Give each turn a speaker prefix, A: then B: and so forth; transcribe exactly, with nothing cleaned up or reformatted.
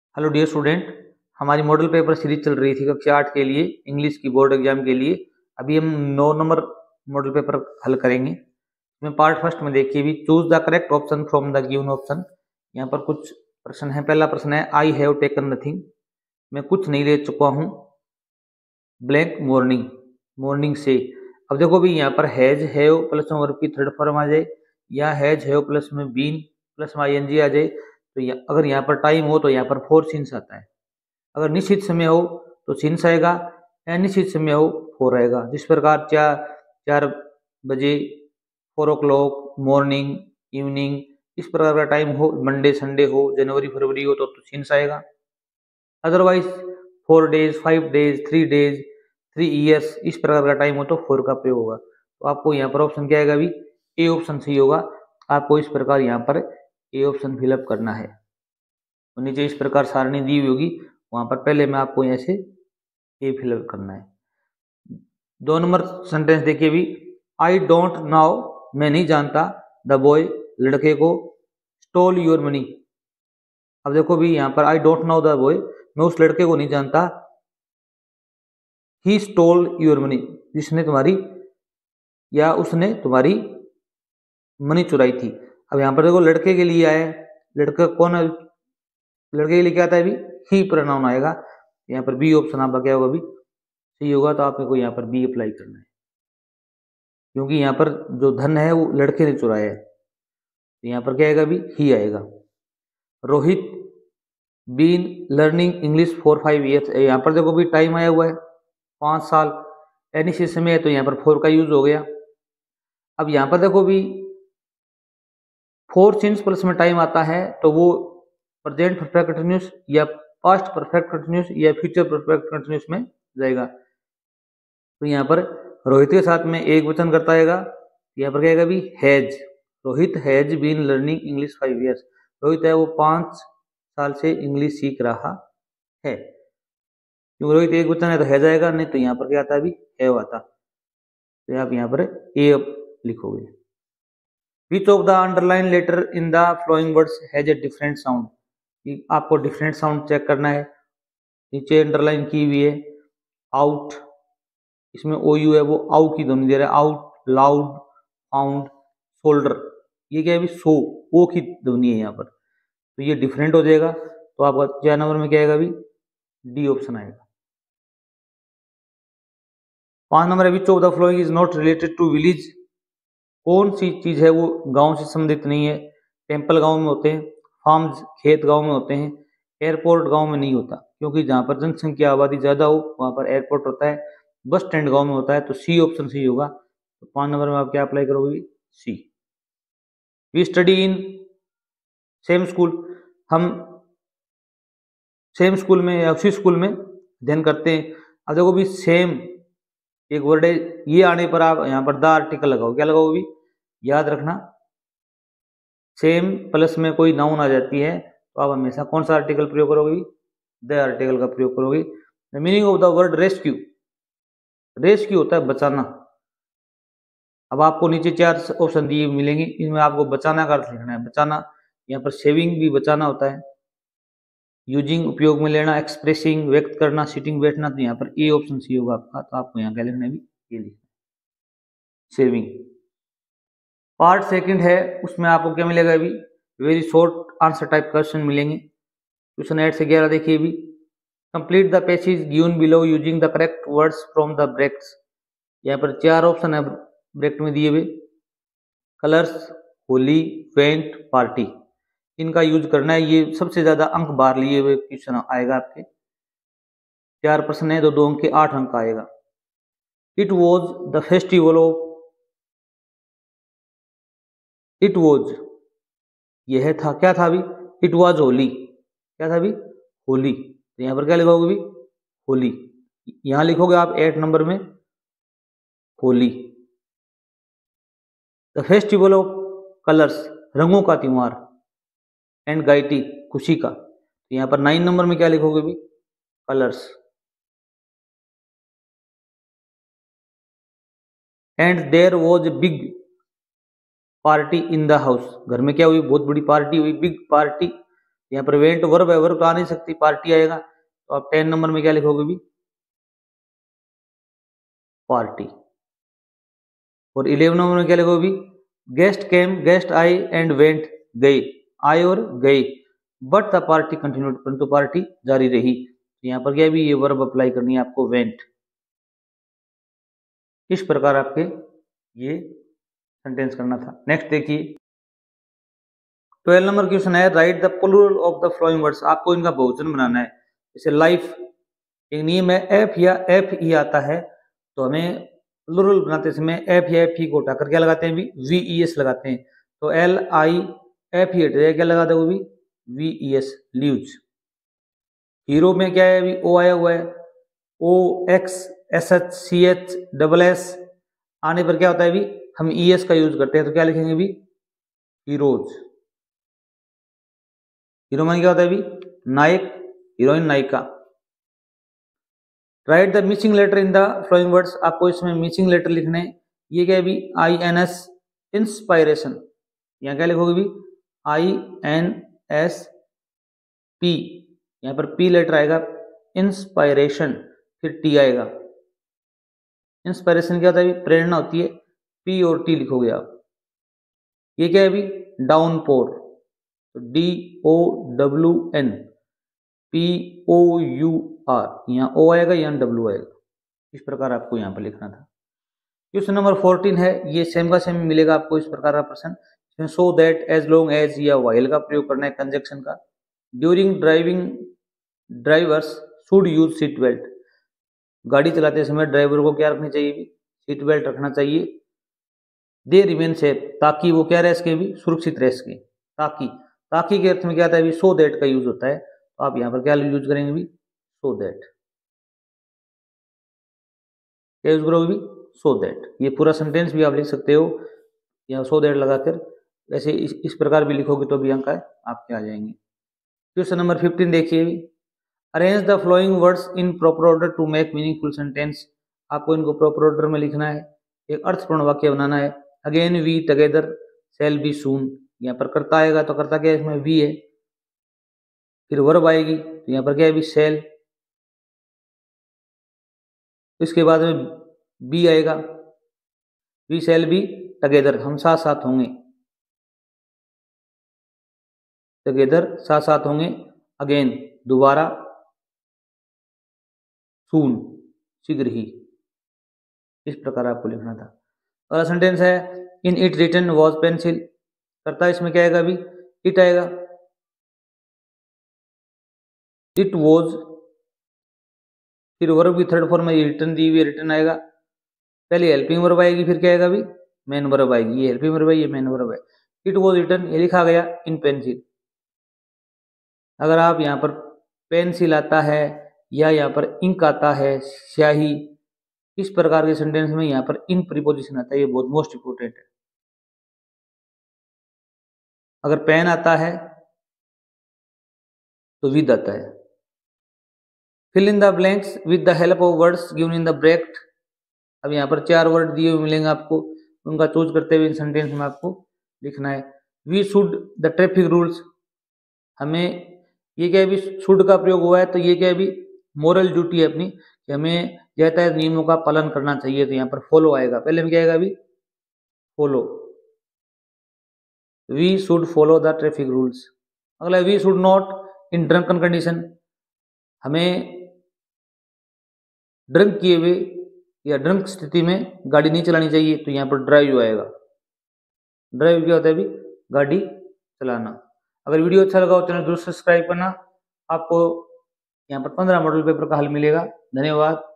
A: Hello dear student, हमारी model paper series चल रही थी कक्षा आठ के लिए इंग्लिश की बोर्ड एग्जाम के लिए। अभी हम नौ नंबर मॉडल पेपर हल करेंगे। इसमें पार्ट फर्स्ट में देखिए भी choose the correct option from the given option. यहाँ पर कुछ प्रश्न है। पहला प्रश्न है आई हैव टेकन नथिंग, मैं कुछ नहीं ले चुका हूँ। ब्लैंक मॉर्निंग, मॉर्निंग से। अब देखो भी यहाँ पर हैज हैव प्लस में वर्ब की थर्ड फॉर्म आ जाए या हैज हैव प्लस में बीन प्लस में आई एन जी आ जाए तो या, अगर यहाँ पर टाइम हो तो यहाँ पर फोर सिंस आता है। अगर निश्चित समय हो तो सिंस आएगा, अनिश्चित समय हो फोर आएगा। जिस प्रकार चार चार बजे, four o'clock, morning, evening, इस प्रकार का टाइम हो, मंडे संडे हो, जनवरी फरवरी हो तो, तो सिंस आएगा। Otherwise four days, five days, three days, three years, इस प्रकार का टाइम हो तो फोर का प्रयोग होगा। तो आपको यहाँ पर ऑप्शन क्या आएगा भी? ए ऑप्शन सही होगा। आपको इस प्रकार यहाँ पर ए ऑप्शन फिलअप करना है। तो नीचे इस प्रकार सारणी दी हुई होगी, वहां पर पहले में आपको ऐसे ए फिलअप करना है। दो नंबर सेंटेंस देखिए भी, आई डोंट नाउ, मैं नहीं जानता, द बॉय, लड़के को, स्टोल योर मनी। अब देखो भी यहाँ पर I don't know the boy, मैं उस लड़के को नहीं जानता। ही स्टोल योर मनी, जिसने तुम्हारी या उसने तुम्हारी मनी चुराई थी। अब यहाँ पर देखो लड़के के लिए आया, लड़का कौन है? लड़के के लिए क्या आता है? भी ही प्रोनाउन आएगा। यहाँ पर बी ऑप्शन आपका क्या होगा? भी सही होगा। तो आपको यहाँ पर बी अप्लाई करना है, क्योंकि यहाँ पर जो धन है वो लड़के ने चुराया है। तो यहाँ पर क्या आएगा? भी ही आएगा। Rohit been learning English for five years, यहाँ पर देखो भी टाइम आया हुआ है पाँच साल, एनी समय है तो यहाँ पर फोर का यूज हो गया। अब यहाँ पर देखो भी फोर सिंस प्लस में टाइम आता है तो वो प्रेजेंट परफेक्ट कंटिन्यूस या पास्ट परफेक्ट कंटिन्यूस या फ्यूचर परफेक्ट कंटिन्यूस में जाएगा। तो यहाँ पर रोहित के साथ में एक वचन करता है, यहाँ पर क्या आएगा? भी has. Rohit has been learning English five years, Rohit है वो पांच साल से इंग्लिश सीख रहा है। क्योंकि रोहित एक वचन है तो हैज आएगा, नहीं तो यहाँ पर क्या आता है? भी हैव आता। तो आप यहाँ पर ए लिखोगे। Which of the underline letter in the flowing words has a different sound, आपको डिफरेंट साउंड चेक करना है। नीचे अंडरलाइन की हुई है आउट, इसमें ओ यू है वो आउ की ध्वनि दे रहा है। आउट, लाउड, फाउंड, शोल्डर, ये क्या है? भी सो, ओ की ध्वनि है यहाँ पर, तो ये डिफरेंट हो जाएगा। तो आपका चार नंबर में क्या आएगा? भी डी ऑप्शन आएगा। पांच नंबर है which of the flowing is not related to village, कौन सी चीज है वो गांव से संबंधित नहीं है? टेम्पल गांव में होते हैं, फार्म्स खेत गांव में होते हैं, एयरपोर्ट गांव में नहीं होता, क्योंकि जहां पर जनसंख्या आबादी ज्यादा हो वहां पर एयरपोर्ट होता है। बस स्टैंड गांव में होता है। तो सी ऑप्शन सही होगा। तो पांच नंबर में आप क्या अप्लाई करोगे? C. We study in same school, हम सेम स्कूल में या उसी स्कूल में अध्ययन करते हैं। अब देखो भी सेम एक वर्ड है, ये आने पर आप यहाँ पर द आर्टिकल लगाओ। क्या लगाओ? भी याद रखना, सेम प्लस में कोई नाउन आ जाती है तो आप हमेशा कौन सा आर्टिकल प्रयोग करोगे? द आर्टिकल का प्रयोग करोगे। The meaning of the word rescue, rescue होता है बचाना। अब आपको नीचे चार ऑप्शन दिए मिलेंगे, इनमें आपको बचाना का अर्थ लिखना है। बचाना, यहाँ पर सेविंग भी बचाना होता है। यूजिंग उपयोग में लेना, एक्सप्रेसिंग व्यक्त करना, सिटिंग बैठना। तो यहाँ पर ए ऑप्शन सी होगा आपका। तो आपको यहाँ क्या लिखना है? भी ये लिखना है, सेविंग। पार्ट सेकंड है, उसमें आपको क्या मिलेगा? अभी very short answer type question मिलेंगे। क्वेश्चन एट से ग्यारह देखिए भी, complete the passage given below using the correct words from the brackets. यहाँ पर चार ऑप्शन है ब्रैकेट में दिए हुए, कलर्स, होली, वेंट, पार्टी, इनका यूज करना है। ये सबसे ज्यादा अंक बाहर लिए हुए क्वेश्चन आएगा आपके। चार प्रश्न है तो दो अंक के आठ अंक आएगा। It was the festival of, it was, यह था, क्या था? भी इट वॉज होली, क्या था? भी होली। तो यहाँ पर क्या लिखोगे? भी होली। यहां लिखोगे आप एट नंबर में Holi. The festival of colours, रंगों का त्योहार, एंड गाइटी, खुशी का। तो यहाँ पर नाइन नंबर में क्या लिखोगे? भी colours. And there was a big party in the house, घर में क्या हुई? बहुत बड़ी पार्टी हुई, बिग पार्टी। यहाँ पर वेंट वर्ब है, वर्ब तो आ नहीं सकती, पार्टी आएगा, तो आप टेन नंबर में क्या लिखोगे भी, पार्टी। और इलेवन नंबर में क्या लिखोगे भी, गेस्ट केम, गेस्ट आई एंड वेंट, गए, आए और गए, बट द पार्टी कंटिन्यूड, परंतु पार्टी जारी रही। यहाँ पर क्या भी ये वर्ब अप्लाई करनी है आपको, वेंट। इस प्रकार आपके ये सेंटेंस करना था। नेक्स्ट देखिए, ट्वेल्व नंबर क्वेश्चन है, write the plural of the flowing words, आपको इनका बहुवचन बनाना है। जैसे लाइफ, एक नियम है, एफ या एफ ई आता है तो हमें प्लूरल बनाते समय एफ या एफ ई को उठाकर क्या लगाते हैं भी, वी ई एस लगाते हैं। तो एल आई एफ ई हट जाए, क्या लगा दो भी, V E S, leaves. Hero में क्या है अभी, ओ आया हुआ है, O X S H C H double S आने पर क्या होता है अभी, हम ई एस का यूज करते हैं, तो क्या लिखेंगे अभी, हीरोज। हीरो में क्या होता है अभी, नायक, हीरोइन, नायिका। Write the missing letter in the flowing words, आपको इसमें मिसिंग लेटर लिखने हैं। ये क्या है अभी, आई एन एस, इंस्पायरेशन। यहाँ क्या लिखोगे भी, आई एन एस पी, यहाँ पर पी लेटर आएगा, इंस्पायरेशन, फिर टी आएगा। इंस्पायरेशन क्या होता है, प्रेरणा होती है, पी और टी लिखोगे आप। ये क्या है अभी, downpour, D O W N P O U R, यहाँ ओ आएगा, यहाँ डब्ल्यू आएगा। इस प्रकार आपको यहाँ पर लिखना था। क्वेश्चन नंबर फोर्टीन है, ये सेम का सेम मिलेगा आपको इस प्रकार का प्रश्न, इसमें so that, as long as या वाइल का प्रयोग करना है कंजक्शन का। During driving drivers should use seat belt, गाड़ी चलाते समय ड्राइवर को क्या रखनी चाहिए, सीट बेल्ट रखना चाहिए। दे रिमेन सेफ, ताकि वो क्या रह सके भी, सुरक्षित रह सके। ताकि, ताकि के अर्थ में क्या आता है भी, सो दैट का यूज होता है, तो आप यहाँ पर क्या यूज करेंगे भी, सो दैट। क्या यूज करोगे भी, सो दैट। ये पूरा सेंटेंस भी आप लिख सकते हो यहाँ सो दैट लगाकर, वैसे इस, इस प्रकार भी लिखोगे तो भी अंक आपके आ जाएंगे। क्वेश्चन नंबर फिफ्टीन देखिए, arrange the flowing words in proper order to make meaningful sentence, आपको इनको प्रॉपर ऑर्डर में लिखना है, एक अर्थपूर्ण वाक्य बनाना है। Again we together shall be soon, यहाँ पर करता आएगा तो करता क्या है, इसमें वी है, फिर वर्ब आएगी तो यहाँ पर क्या है भी, शैल, इसके बाद में बी आएगा, वी शैल बी टुगेदर, हम साथ साथ होंगे, टुगेदर साथ साथ होंगे। अगेन दोबारा, सून शीघ्र ही। इस प्रकार आपको लिखना था। अगला सेंटेंस है, in it written was pencil, करता इसमें क्या आएगा अभी, इट आएगा, इट वॉज, फिर वर्ब की थर्ड फॉर्म में रिटर्न दी हुई, रिटर्न आएगा, पहले हेल्पिंग वर्ब आएगी, फिर क्या आएगा अभी, मेन वर्ब आएगी। ये हेल्पिंग वर्ब है, ये मेन वर्ब है। इट वॉज रिटन, ये लिखा गया इन पेंसिल। अगर आप यहाँ पर पेंसिल आता है या यहाँ पर इंक आता है, स्याही, इस प्रकार के सेंटेंस में यहाँ पर इन प्रीपोजिशन आता है, ये बहुत मोस्ट इंपोर्टेंट है। अगर पेन आता है तो विद आता है। Fill in the blanks with the help of words given in the bracket, अब यहाँ पर चार वर्ड दिए हुए मिलेंगे आपको, उनका चूज करते हुए इन सेंटेंस में आपको लिखना है। We should the traffic rules, हमें, ये क्या है भी, शुड का प्रयोग हुआ है तो ये क्या है भी, मोरल ड्यूटी है अपनी, कि हमें यातायात नियमों का पालन करना चाहिए, तो यहाँ पर फॉलो आएगा, पहले में क्या आएगा अभी, follow, we should follow the traffic rules. अगला, we should not in drunken condition, हमें ड्रंक किए हुए या ड्रंक स्थिति में गाड़ी नहीं चलानी चाहिए, तो यहाँ पर ड्राइव आएगा। ड्राइव क्या होता है अभी, गाड़ी चलाना। अगर वीडियो अच्छा लगा हो चैनल जरूर सब्सक्राइब करना। आपको यहाँ पर पंद्रह मॉडल पेपर का हल मिलेगा। धन्यवाद।